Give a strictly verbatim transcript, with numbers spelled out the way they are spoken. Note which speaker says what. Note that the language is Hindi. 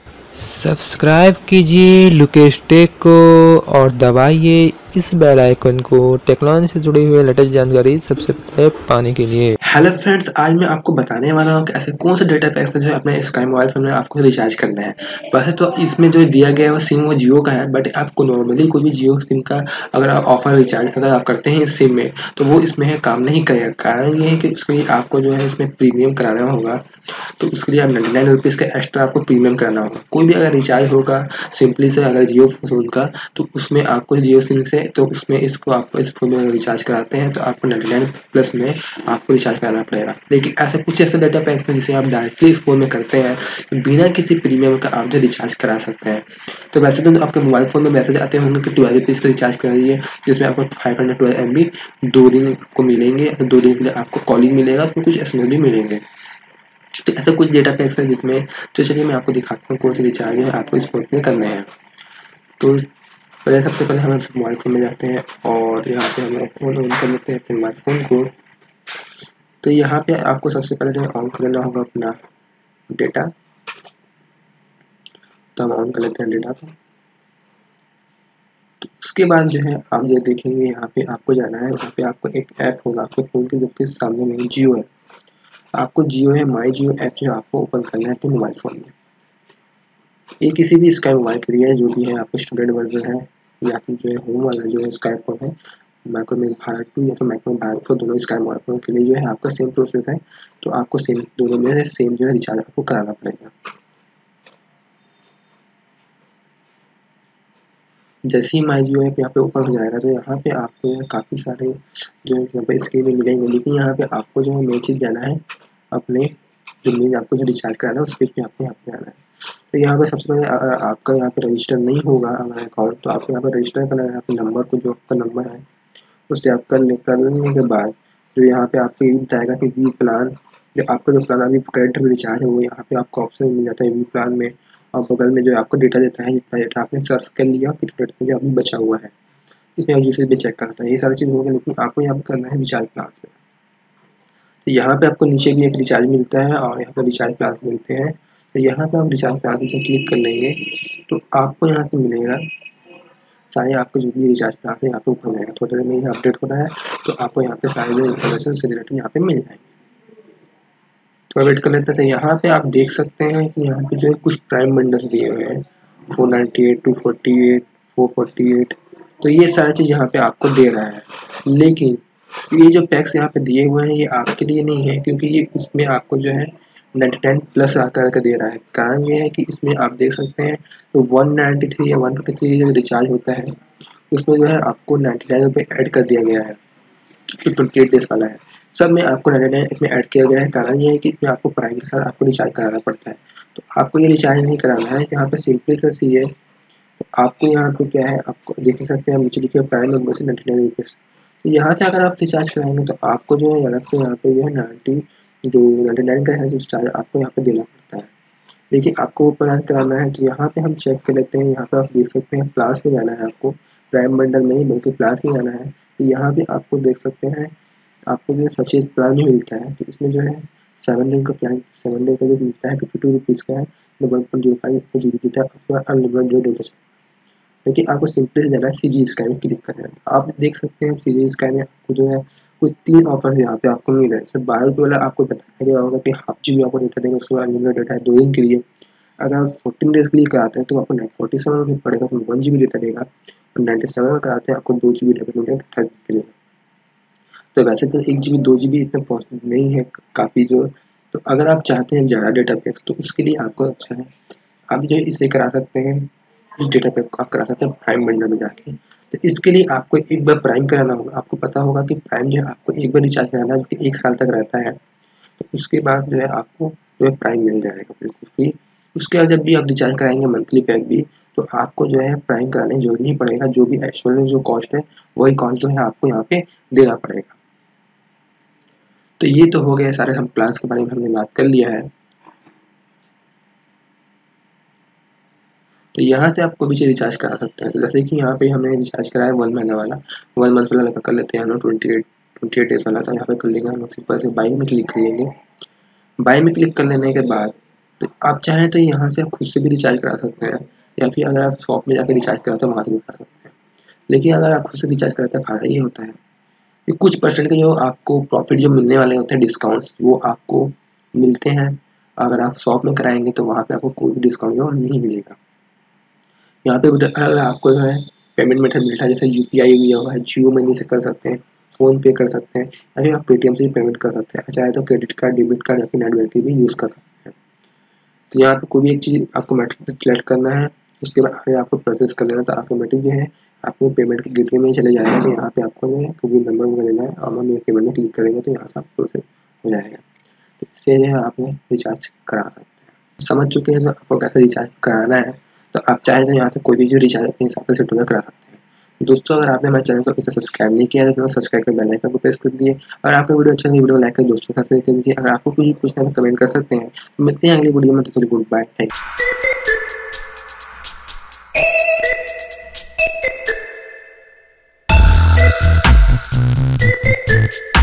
Speaker 1: सब्सक्राइब कीजिए लुकेश टेक को और दबाइए इस बेल आइकन को टेक्नोलॉजी से जुड़ी हुई लेटेस्ट जानकारी सबसे पहले पाने के लिए।
Speaker 2: हेलो फ्रेंड्स, आज मैं आपको बताने वाला हूँ कि ऐसे कौन से डेटा पैक्स जो है अपने स्काई मोबाइल फोन में आपको रिचार्ज करना है। वैसे तो इसमें जो दिया गया है वो सिम वो जियो का है, बट आपको नॉर्मली कोई भी जियो सिम का अगर आप ऑफर रिचार्ज अगर आप करते हैं इस सिम में तो वो इसमें है काम नहीं करेगा। कारण ये है कि उसके लिए आपको जो है इसमें प्रीमियम कराना होगा, तो उसके लिए आप नाइन्टी नाइन रुपीज़ का एक्स्ट्रा आपको प्रीमियम कराना होगा। कोई भी अगर रिचार्ज होगा सिंपली से अगर जियो फोन का, तो उसमें आपको जियो सिम से तो उसमें इसको आपको इस फोन में रिचार्ज कराते हैं तो आपको नाइन्टी नाइन प्लस में आपको रिचार्ज कराना पड़ेगा। लेकिन ऐसे कुछ ऐसे डाटा पैक्स हैं जिसे आप डायरेक्टली इस फोन में करते हैं तो बिना किसी प्रीमियम का आप जो रिचार्ज करा सकते हैं। तो वैसे तो आपके मोबाइल फोन में मैसेज आते होंगे कि ट्वेल्व रुपीज़ का रिचार्ज कराइए, जिसमें आपको five hundred twelve M B दो दिन आपको मिलेंगे। दो दिन के लिए आपको कॉलिंग मिलेगा, उसमें कुछ एस एम एस भी मिलेंगे। तो ऐसा कुछ डेटा पैक्स है जिसमें, तो चलिए मैं आपको दिखाता हूँ कौन से रिचार्ज है आपको इस फोन में करने हैं। तो पहले सबसे पहले हम मोबाइल फोन में जाते हैं और यहाँ पे हम फोन ऑन कर लेते हैं अपने मोबाइल फोन को। तो यहाँ पे आपको सबसे पहले जो है ऑन कर लेना होगा अपना डेटा। तो हम ऑन कर लेते हैं डेटा को। तो उसके बाद जो है आप जो देखेंगे यहाँ पे आपको जाना है, यहाँ पे आपको एक ऐप होगा आपके फ़ोन के जो कि सामने में जियो है, आपको जियो है माई जियो ऐप जो आपको ओपन करना है अपने मोबाइल फ़ोन में। ये किसी भी स्काई मोबाइल के लिए जो भी है, आपको स्टूडेंट वर्जन है या फिर जो है होम वाला जो है स्काई फोन है, माइक्रोमैक्स भारत टू या फिर माइक्रो भारत को, दोनों स्काई मोबाइल फोन के लिए जो है आपका सेम प्रोसेस है। तो आपको सेम दोनों में से सेम जो है रिचार्ज आपको कराना पड़ेगा। जैसे ही माई जियो ऐप यहाँ पे ओपन हो जाएगा तो यहाँ पे आपको काफ़ी सारे जो है यहाँ पे स्क्रीन में मिलेंगे, लेकिन यहाँ पे आपको जो है मेन चीज़ जाना है अपने जो मेन आपको जो रिचार्ज कराना है उस पेज पे आपको यहाँ पे आना है। तो यहाँ पे सबसे पहले अगर आपका यहाँ पे रजिस्टर नहीं होगा अगर अकाउंट, तो आपको यहाँ पे रजिस्टर करना है। यहाँ पे नंबर को जो आपका नंबर है उससे आप कर ले कर लेने के बाद जो यहाँ पे आपको ये बताएगा कि वी प्लान, जो आपका जो प्लान अभी करंट में रिचार्ज है वो यहाँ पे आपको ऑप्शन मिल जाता है वी प्लान में, और बगल में जो आपको डेटा देता है जितना डेटा आपने सर्फ कर लिया कितना डेटा जो अभी बचा हुआ है, इसमें आप दूसरे भी चेक करता है। ये सारी चीज़ होगा, लेकिन आपको यहाँ पे करना है रिचार्ज प्लान पे। तो यहाँ पे आपको नीचे भी एक रिचार्ज मिलता है और यहाँ पे रिचार्ज प्लान मिलते हैं। तो यहाँ पे आप रिचार्ज प्लान पे क्लिक कर लेंगे तो आपको यहाँ से मिलेगा सारे आपको जो भी रिचार्ज प्लान है यहाँ पे ऊपर जाएगा। थोड़ी देर में ये अपडेट हो रहा है तो आपको यहाँ पे सारे जो इन्फॉर्मेशन से रिलेटेड यहाँ पे मिल जाएंगे। तो वेट कर लेते थे। यहाँ पे आप देख सकते हैं कि यहाँ पे जो है कुछ प्राइम बंडल्स दिए हुए हैं, four ninety eight, two forty eight, four forty eight. तो ये सारी चीज़ यहाँ पे आपको दे रहा है, लेकिन ये जो पैक्स यहाँ पे दिए हुए हैं ये आपके लिए नहीं है, क्योंकि ये इसमें आपको जो है नाइन्टी नाइन प्लस आकर के दे रहा है। कारण ये है कि इसमें आप देख सकते हैं तो वन नाइन्टी थ्री या वन फिफ्टी थ्री जो रिचार्ज होता है उसमें जो है आपको नाइन्टी नाइन रुपये ऐड कर दिया गया है, जो ट्वेंटी एट डेज वाला है। सब में आपको नाइन्टी नाइन इसमें ऐड किया गया है। कारण ये है कि इसमें आपको प्राइम के साथ आपको रिचार्ज कराना पड़ता है। तो आपको ये रिचार्ज नहीं कराना है, यहाँ पे सिंपली सा सी है। तो आपको यहाँ पे क्या है, आपको देख सकते हैं नीचे लिखे प्राइम मेंबर से नाइन्टी नाइन रुपीज़। तो यहाँ से अगर आप रिचार्ज कराएंगे तो आपको जो है अलग से यहाँ पे जो है नाइन्टी जो नाइन्टी नाइन का है जो रिचार्ज आपको यहाँ पे देना पड़ता है। देखिए आपको वो प्लान कराना है तो यहाँ पे हम चेक कर लेते हैं। यहाँ पे आप देख सकते हैं प्लान्स में जाना है आपको, प्राइम बंडल में नहीं बल्कि प्लान्स में जाना है। तो यहाँ पे आपको देख सकते हैं आपको जो सचेत प्लान भी मिलता है। तो इसमें जो है सेवन डे का प्लान, सेवन डे का जो मिलता है फिफ्टी टू रुपीज़ का है, one point zero five G B देता है, अनलिमिटेड डेटा। लेकिन आपको सिंपली जाना है सी जी स्काई में क्लिक करना है। आप देख सकते हैं सी जी स्काई में आपको जो है कुछ तीन ऑफर यहाँ पे आपको मिल रहे हैं। इसमें बारह रुपये वाला आपको बताया गया होगा कि हाफ जी बी आपको डेटा देगा, उसके बाद अनलिमिटेड डेटा है दो दिन के लिए। अगर आप फोर्टीन डेज के लिए कराते हैं तो आपको फोर्टी सेवन रुपये पड़ेगा, तो वन जी बी डेटा देगा। और नाइन्टी सेवन में कराते हैं आपको दो जी बी डेटा मिलेगा अट्ठाईस दिन के लिए। तो वैसे तो एक जी बी दो जी बी इतना पॉसिबल नहीं है काफ़ी जो। तो अगर आप चाहते हैं ज़्यादा डेटा पैक्स तो उसके लिए आपको अच्छा है, आप जो है इससे करा सकते हैं, इस डेटा पैक को आप करा सकते हैं प्राइम बंडल में जाके। तो इसके लिए आपको एक बार प्राइम कराना होगा। आपको पता होगा कि प्राइम जो है आपको एक बार रिचार्ज कराना है जो कि एक साल तक रहता है। तो उसके बाद जो है आपको जो है प्राइम मिल जाएगा बिल्कुल फ्री। उसके बाद जब भी आप रिचार्ज कराएंगे मंथली पैक भी, तो आपको जो है प्राइम कराने की जरूरत नहीं पड़ेगा। जो भी एक्चुअल में जो कॉस्ट है वही कॉस्ट जो है आपको यहाँ पे देना पड़ेगा। तो ये तो हो गया सारे हम प्लान्स के बारे में हमने बात कर लिया है। तो यहाँ से आप कोई भी चीज़ रिचार्ज करा सकते हैं। तो जैसे कि यहाँ पे हमने रिचार्ज कराया वन महीने वाला, वन मंथ वाला कर लेते हैं हम लोग twenty eight twenty eight days वाला। तो यहाँ पे कर लेंगे हम लोग सिंपल से बाई में क्लिक कर लेंगे। बाई में क्लिक कर लेने के बाद तो आप चाहें तो यहाँ से आप खुद से भी रिचार्ज करा सकते हैं, या फिर अगर आप शॉप में जाकर रिचार्ज कराते हैं वहाँ से भी कर सकते हैं। लेकिन अगर आप खुद से रिचार्ज कराते हैं फ़ायदा ये होता है कि कुछ परसेंट के जो आपको प्रॉफिट जो मिलने वाले होते हैं डिस्काउंट्स, वो आपको मिलते हैं। अगर आप शॉप में कराएंगे तो वहाँ पे आपको कोई भी डिस्काउंट जो नहीं मिलेगा। यहाँ पे अगर आपको जो है पेमेंट मेथड मिलता है, जैसे यूपीआई दिया हुआ है, जियो मनी से कर सकते हैं, फ़ोन पे कर सकते हैं, या फिर आप पेटीएम से भी पेमेंट कर सकते हैं, चाहे तो क्रेडिट कार्ड, डेबिट कार्ड या फिर नेट बैंकिंग भी यूज़ कर सकते हैं। तो यहाँ पे कोई भी एक चीज़ आपको मेथड सेलेक्ट करना है, उसके बाद आगे आपको प्रोसेस कर लेना, तो ऑटोमेटिक जो है आपको पेमेंट के गेटवे में ही चले जाएगा। तो यहाँ पे आपको जो है कोई भी नंबर वगैरह लेना है और मेक पेमेंट में क्लिक करेंगे तो यहाँ से आप प्रोसेस हो जाएगा। तो इससे जो है आप रिचार्ज करा सकते हैं। समझ चुके हैं तो आपको कैसे रिचार्ज कराना है, तो आप चाहे तो यहाँ से कोई भी जो रिचार्ज अपने हिसाब से सेट करा सकते हैं। दोस्तों, अगर आपने हमारे चैनल को अभी तक सब्सक्राइब नहीं किया है तो सब्सक्राइब कर बेल आइकन को प्रेस कर दिए। और आपको वीडियो अच्छा लगे वीडियो को लाइक कर दोस्तों के साथ शेयर कर दीजिए। अगर आपको कुछ पूछना है तो कमेंट कर सकते हैं। तो मिलते हैं अगली वीडियो में, तो चलिए गुड बाय, थैंक यू।